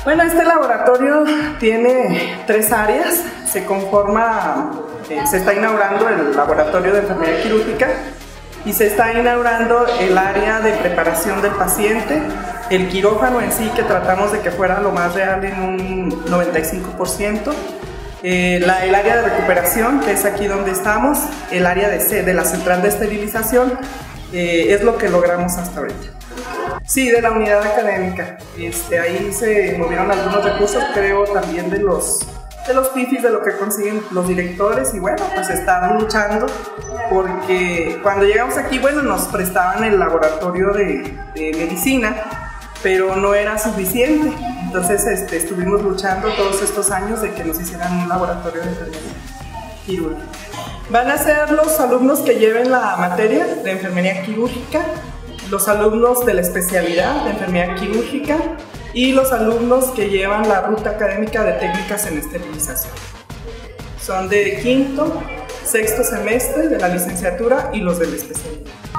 Bueno, este laboratorio tiene 3 áreas. Se está inaugurando el laboratorio de enfermería quirúrgica y se está inaugurando el área de preparación del paciente, el quirófano en sí, que tratamos de que fuera lo más real en un 95%, el área de recuperación, que es aquí donde estamos, el área de la central de esterilización, es lo que logramos hasta ahorita. Sí, de la unidad académica. Ahí se movieron algunos recursos, creo también de los PIFIs, de lo que consiguen los directores, y bueno, pues están luchando porque cuando llegamos aquí, bueno, nos prestaban el laboratorio de medicina, pero no era suficiente. Entonces estuvimos luchando todos estos años de que nos hicieran un laboratorio de enfermería quirúrgica. Van a ser los alumnos que lleven la materia de enfermería quirúrgica, los alumnos de la especialidad de enfermería quirúrgica y los alumnos que llevan la ruta académica de técnicas en esterilización. Son de quinto, sexto semestre de la licenciatura y los de la especialidad.